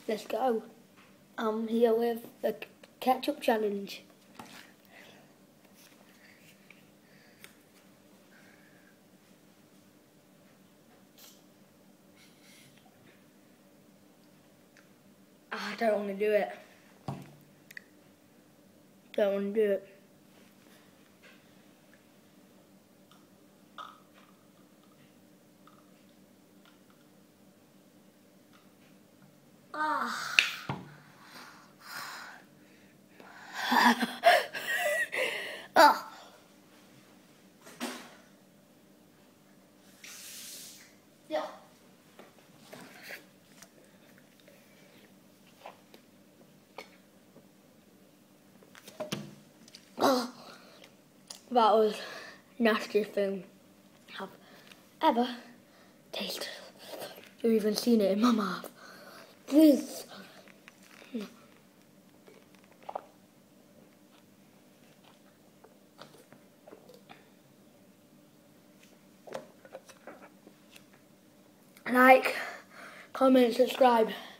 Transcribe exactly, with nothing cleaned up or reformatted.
Let's go. I'm here with the ketchup challenge. I don't want to do it. Don't want to do it. Ah. Ah. Yeah. Oh, that was the nastiest thing I've ever tasted. You've even seen it in my mouth. This. Like, comment, subscribe.